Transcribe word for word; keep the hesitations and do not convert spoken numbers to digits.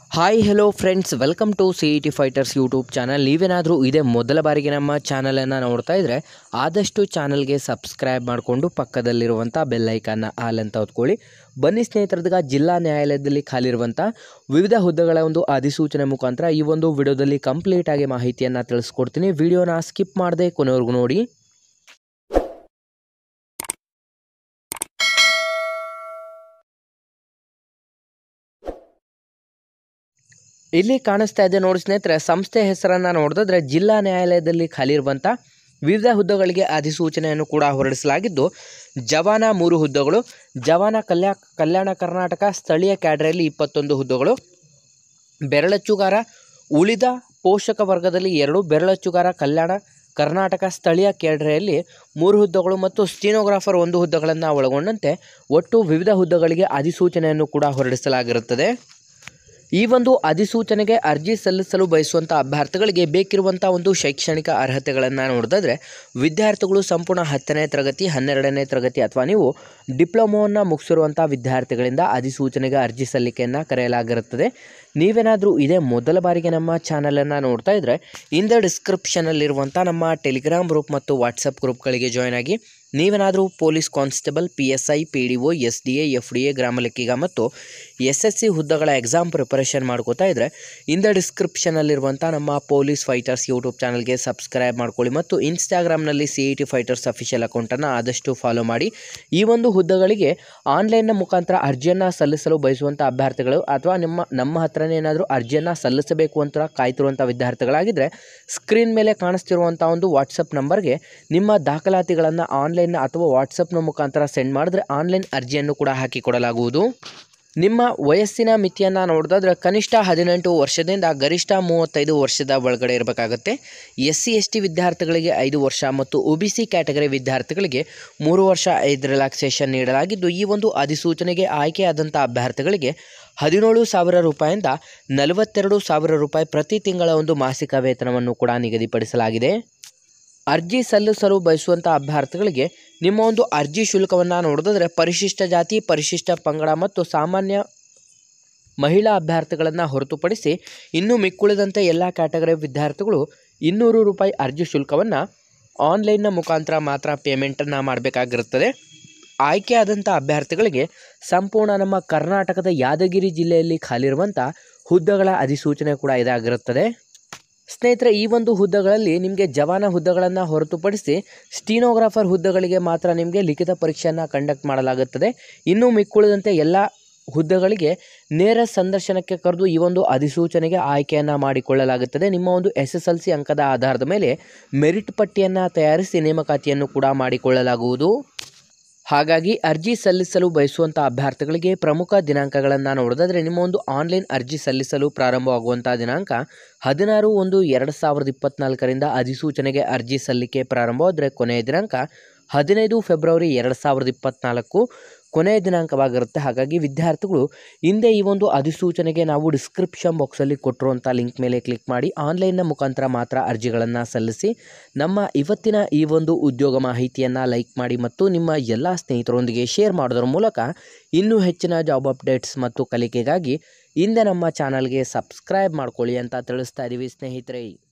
Hi hello friends, welcome to C E T fighters YouTube channel. ನೀವೇನಾದರೂ ಇದೇ ಮೊದಲ ಬಾರಿಗೆ ನಮ್ಮ ಚಾನಲನ್ನು ನೋಡ್ತಾ ಇದ್ದರೆ ಆದಷ್ಟು ಚಾನಲ್ಗೆ ಸಬ್ಸ್ಕ್ರೈಬ್ ಮಾಡಿಕೊಂಡು ಪಕ್ಕದಲ್ಲಿರುವಂಥ ಬೆಲ್ಲೈಕನ್ನ ಆಲ್ ಅಂತ ಹೊತ್ಕೊಳ್ಳಿ. ಬನ್ನಿ ಸ್ನೇಹಿತರದಾಗ ಜಿಲ್ಲಾ ನ್ಯಾಯಾಲಯದಲ್ಲಿ ಖಾಲಿರುವಂಥ ವಿವಿಧ ಹುದ್ದೆಗಳ ಒಂದು ಅಧಿಸೂಚನೆ ಮುಖಾಂತರ ಈ ಒಂದು ವಿಡಿಯೋದಲ್ಲಿ ಕಂಪ್ಲೀಟಾಗಿ ಮಾಹಿತಿಯನ್ನು ತಿಳಿಸ್ಕೊಡ್ತೀನಿ. ವಿಡಿಯೋನ ಸ್ಕಿಪ್ ಮಾಡದೆ ಕೊನೆವರೆಗೂ ನೋಡಿ. ಇಲ್ಲಿ ಕಾಣಿಸ್ತಾ ಇದೆ ನೋಡಿ ಸ್ನೇಹಿತರೆ, ಸಂಸ್ಥೆ ಹೆಸರನ್ನು ನೋಡಿದ್ರೆ ಜಿಲ್ಲಾ ನ್ಯಾಯಾಲಯದಲ್ಲಿ ಖಾಲಿರುವಂಥ ವಿವಿಧ ಹುದ್ದೆಗಳಿಗೆ ಅಧಿಸೂಚನೆಯನ್ನು ಕೂಡ ಹೊರಡಿಸಲಾಗಿದ್ದು, ಜವಾನ ಮೂರು ಹುದ್ದೆಗಳು, ಜವಾನ ಕಲ್ಯಾ ಕಲ್ಯಾಣ ಕರ್ನಾಟಕ ಸ್ಥಳೀಯ ಕ್ಯಾಡ್ರೆಯಲ್ಲಿ ಇಪ್ಪತ್ತೊಂದು ಹುದ್ದೆಗಳು, ಬೆರಳಚ್ಚುಗಾರ ಉಳಿದ ಪೋಷಕ ವರ್ಗದಲ್ಲಿ ಎರಡು, ಬೆರಳಚ್ಚುಗಾರ ಕಲ್ಯಾಣ ಕರ್ನಾಟಕ ಸ್ಥಳೀಯ ಕ್ಯಾಡ್ರೆಯಲ್ಲಿ ಮೂರು ಹುದ್ದೆಗಳು ಮತ್ತು ಸ್ಟೀನೋಗ್ರಾಫರ್ ಒಂದು ಹುದ್ದೆಗಳನ್ನು ಒಳಗೊಂಡಂತೆ ಒಟ್ಟು ವಿವಿಧ ಹುದ್ದೆಗಳಿಗೆ ಅಧಿಸೂಚನೆಯನ್ನು ಕೂಡ ಹೊರಡಿಸಲಾಗಿರುತ್ತದೆ. ಈ ಒಂದು ಅಧಿಸೂಚನೆಗೆ ಅರ್ಜಿ ಸಲ್ಲಿಸಲು ಬಯಸುವಂಥ ಅಭ್ಯರ್ಥಿಗಳಿಗೆ ಬೇಕಿರುವಂಥ ಒಂದು ಶೈಕ್ಷಣಿಕ ಅರ್ಹತೆಗಳನ್ನು ನೋಡಿದ್ರೆ, ವಿದ್ಯಾರ್ಥಿಗಳು ಸಂಪೂರ್ಣ ಹತ್ತನೇ ತರಗತಿ ಹನ್ನೆರಡನೇ ತರಗತಿ ಅಥವಾ ನೀವು ಡಿಪ್ಲೊಮೋವನ್ನು ಮುಗಿಸಿರುವಂಥ ವಿದ್ಯಾರ್ಥಿಗಳಿಂದ ಅಧಿಸೂಚನೆಗೆ ಅರ್ಜಿ ಸಲ್ಲಿಕೆಯನ್ನು ಕರೆಯಲಾಗಿರುತ್ತದೆ. ನೀವೇನಾದರೂ ಇದೇ ಮೊದಲ ಬಾರಿಗೆ ನಮ್ಮ ಚಾನಲನ್ನು ನೋಡ್ತಾ ಇದ್ದರೆ ಇಂದ ಡಿಸ್ಕ್ರಿಪ್ಷನಲ್ಲಿರುವಂಥ ನಮ್ಮ ಟೆಲಿಗ್ರಾಮ್ ಗ್ರೂಪ್ ಮತ್ತು ವಾಟ್ಸಪ್ ಗ್ರೂಪ್ಗಳಿಗೆ ಜಾಯ್ನ್ ಆಗಿ ನೀವೇನಾದರೂ police constable, P S I, P D O, S D A, F D A, ಗ್ರಾಮ ಲೆಕ್ಕಿಗ ಮತ್ತು ಎಸ್ ಎಸ್ ಸಿ ಹುದ್ದೆಗಳ ಎಕ್ಸಾಮ್ ಪ್ರಿಪರೇಷನ್ ಮಾಡ್ಕೋತಾ ಇದ್ದರೆ ಇಂದ ಡಿಸ್ಕ್ರಿಪ್ಷನಲ್ಲಿರುವಂಥ ನಮ್ಮ ಪೊಲೀಸ್ ಫೈಟರ್ಸ್ ಯೂಟ್ಯೂಬ್ ಚಾನಲ್ಗೆ ಸಬ್ಸ್ಕ್ರೈಬ್ ಮಾಡ್ಕೊಳ್ಳಿ ಮತ್ತು ಇನ್ಸ್ಟಾಗ್ರಾಮ್ನಲ್ಲಿ C E T fighters official ಅಕೌಂಟನ್ನು ಆದಷ್ಟು ಫಾಲೋ ಮಾಡಿ. ಈ ಒಂದು ಹುದ್ದೆಗಳಿಗೆ ಆನ್ಲೈನ್ನ ಮುಖಾಂತರ ಅರ್ಜಿಯನ್ನು ಸಲ್ಲಿಸಲು ಬಯಸುವಂಥ ಅಭ್ಯರ್ಥಿಗಳು ಅಥವಾ ನಿಮ್ಮ ನಮ್ಮ ಹತ್ರನೇ ಏನಾದರೂ ಅರ್ಜಿಯನ್ನು ಸಲ್ಲಿಸಬೇಕು ಅಂತ ಕಾಯ್ತಿರುವಂಥ ವಿದ್ಯಾರ್ಥಿಗಳಾಗಿದ್ದರೆ ಸ್ಕ್ರೀನ್ ಮೇಲೆ ಕಾಣಿಸ್ತಿರುವಂಥ ಒಂದು ವಾಟ್ಸಪ್ ನಂಬರ್ಗೆ ನಿಮ್ಮ ದಾಖಲಾತಿಗಳನ್ನು ಆನ್ಲೈನ್ ಅಥವಾ ವಾಟ್ಸಪ್ನ ಮುಖಾಂತರ ಸೆಂಡ್ ಮಾಡಿದ್ರೆ ಆನ್ಲೈನ್ ಅರ್ಜಿಯನ್ನು ಕೂಡ ಹಾಕಿಕೊಡಲಾಗುವುದು. ನಿಮ್ಮ ವಯಸ್ಸಿನ ಮಿತಿಯನ್ನು ನೋಡಿದ್ರೆ ಕನಿಷ್ಠ ಹದಿನೆಂಟು ವರ್ಷದಿಂದ ಗರಿಷ್ಠ ಮೂವತ್ತೈದು ವರ್ಷದ ಒಳಗಡೆ ಇರಬೇಕಾಗುತ್ತೆ. ಎಸ್ ಸಿ ಎಸ್ ಟಿ ವಿದ್ಯಾರ್ಥಿಗಳಿಗೆ ಐದು ವರ್ಷ ಮತ್ತು ಒ ಬಿ ಸಿ ಕ್ಯಾಟಗರಿ ವಿದ್ಯಾರ್ಥಿಗಳಿಗೆ ಮೂರು ವರ್ಷ ಐದು ರಿಲ್ಯಾಕ್ಸೇಷನ್ ನೀಡಲಾಗಿದ್ದು, ಈ ಒಂದು ಅಧಿಸೂಚನೆಗೆ ಆಯ್ಕೆಯಾದಂಥ ಅಭ್ಯರ್ಥಿಗಳಿಗೆ ಹದಿನೇಳು ಸಾವಿರ ರೂಪಾಯಿಂದ ನಲವತ್ತೆರಡು ಸಾವಿರ ರೂಪಾಯಿ ಪ್ರತಿ ತಿಂಗಳ ಒಂದು ಮಾಸಿಕ ವೇತನವನ್ನು ಕೂಡ ನಿಗದಿಪಡಿಸಲಾಗಿದೆ. ಅರ್ಜಿ ಸಲ್ಲಿಸಲು ಬಯಸುವಂಥ ಅಭ್ಯರ್ಥಿಗಳಿಗೆ ನಿಮ್ಮ ಒಂದು ಅರ್ಜಿ ಶುಲ್ಕವನ್ನು ನೋಡಿದ್ರೆ ಪರಿಶಿಷ್ಟ ಜಾತಿ, ಪರಿಶಿಷ್ಟ ಪಂಗಡ ಮತ್ತು ಸಾಮಾನ್ಯ ಮಹಿಳಾ ಅಭ್ಯರ್ಥಿಗಳನ್ನು ಹೊರತುಪಡಿಸಿ ಇನ್ನು ಮಿಕ್ಕುಳಿದಂತೆ ಎಲ್ಲ ಕ್ಯಾಟಗರಿ ವಿದ್ಯಾರ್ಥಿಗಳು ಇನ್ನೂರು ರೂಪಾಯಿ ಅರ್ಜಿ ಶುಲ್ಕವನ್ನು ಆನ್ಲೈನ್ನ ಮುಖಾಂತರ ಮಾತ್ರ ಪೇಮೆಂಟನ್ನು ಮಾಡಬೇಕಾಗಿರುತ್ತದೆ. ಆಯ್ಕೆಯಾದಂಥ ಅಭ್ಯರ್ಥಿಗಳಿಗೆ ಸಂಪೂರ್ಣ ನಮ್ಮ ಕರ್ನಾಟಕದ ಯಾದಗಿರಿ ಜಿಲ್ಲೆಯಲ್ಲಿ ಖಾಲಿರುವಂಥ ಹುದ್ದೆಗಳ ಅಧಿಸೂಚನೆ ಕೂಡ ಇದಾಗಿರುತ್ತದೆ. ಸ್ನೇಹಿತರೆ, ಈ ಒಂದು ಹುದ್ದೆಗಳಲ್ಲಿ ನಿಮಗೆ ಜವಾನ ಹುದ್ದೆಗಳನ್ನು ಹೊರತುಪಡಿಸಿ ಸ್ಟೀನೋಗ್ರಾಫರ್ ಹುದ್ದೆಗಳಿಗೆ ಮಾತ್ರ ನಿಮಗೆ ಲಿಖಿತ ಪರೀಕ್ಷೆಯನ್ನು ಕಂಡಕ್ಟ್ ಮಾಡಲಾಗುತ್ತದೆ. ಇನ್ನು ಮಿಕ್ಕುಳಿದಂತೆ ಎಲ್ಲ ಹುದ್ದೆಗಳಿಗೆ ನೇರ ಸಂದರ್ಶನಕ್ಕೆ ಕರೆದು ಈ ಒಂದು ಅಧಿಸೂಚನೆಗೆ ಆಯ್ಕೆಯನ್ನು ಮಾಡಿಕೊಳ್ಳಲಾಗುತ್ತದೆ. ನಿಮ್ಮ ಒಂದು ಎಸ್ ಎಸ್ ಎಲ್ ಸಿ ಅಂಕದ ಆಧಾರದ ಮೇಲೆ ಮೆರಿಟ್ ಪಟ್ಟಿಯನ್ನು ತಯಾರಿಸಿ ನೇಮಕಾತಿಯನ್ನು ಕೂಡ ಮಾಡಿಕೊಳ್ಳಲಾಗುವುದು. ಹಾಗಾಗಿ ಅರ್ಜಿ ಸಲ್ಲಿಸಲು ಬಯಸುವಂಥ ಅಭ್ಯರ್ಥಿಗಳಿಗೆ ಪ್ರಮುಖ ದಿನಾಂಕಗಳನ್ನು ನೋಡೋದಾದರೆ, ನಿಮ್ಮ ಒಂದು ಆನ್ಲೈನ್ ಅರ್ಜಿ ಸಲ್ಲಿಸಲು ಪ್ರಾರಂಭವಾಗುವಂಥ ದಿನಾಂಕ ಹದಿನಾರು ಒಂದು ಎರಡು ಸಾವಿರದ ಇಪ್ಪತ್ತ್ನಾಲ್ಕರಿಂದ ಅಧಿಸೂಚನೆಗೆ ಅರ್ಜಿ ಸಲ್ಲಿಕೆ ಪ್ರಾರಂಭವಾದರೆ ಕೊನೆಯ ದಿನಾಂಕ ಹದಿನೈದು ಫೆಬ್ರವರಿ ಎರಡು ಸಾವಿರದ ಇಪ್ಪತ್ತ್ನಾಲ್ಕು ಕೊನೆಯ ದಿನಾಂಕವಾಗಿರುತ್ತೆ. ಹಾಗಾಗಿ ವಿದ್ಯಾರ್ಥಿಗಳು ಹಿಂದೆ ಈ ಒಂದು ಅಧಿಸೂಚನೆಗೆ ನಾವು ಡಿಸ್ಕ್ರಿಪ್ಷನ್ ಬಾಕ್ಸಲ್ಲಿ ಕೊಟ್ಟಿರುವಂಥ ಲಿಂಕ್ ಮೇಲೆ ಕ್ಲಿಕ್ ಮಾಡಿ ಆನ್ಲೈನ್ನ ಮುಖಾಂತರ ಮಾತ್ರ ಅರ್ಜಿಗಳನ್ನು ಸಲ್ಲಿಸಿ. ನಮ್ಮ ಇವತ್ತಿನ ಈ ಒಂದು ಉದ್ಯೋಗ ಮಾಹಿತಿಯನ್ನು ಲೈಕ್ ಮಾಡಿ ಮತ್ತು ನಿಮ್ಮ ಎಲ್ಲ ಸ್ನೇಹಿತರೊಂದಿಗೆ ಶೇರ್ ಮಾಡೋದ್ರ ಮೂಲಕ ಇನ್ನೂ ಹೆಚ್ಚಿನ ಜಾಬ್ ಅಪ್ಡೇಟ್ಸ್ ಮತ್ತು ಕಲಿಕೆಗಾಗಿ ಹಿಂದೆ ನಮ್ಮ ಚಾನಲ್ಗೆ ಸಬ್ಸ್ಕ್ರೈಬ್ ಮಾಡ್ಕೊಳ್ಳಿ ಅಂತ ತಿಳಿಸ್ತಾ ಇದ್ದೀವಿ ಸ್ನೇಹಿತರೆ.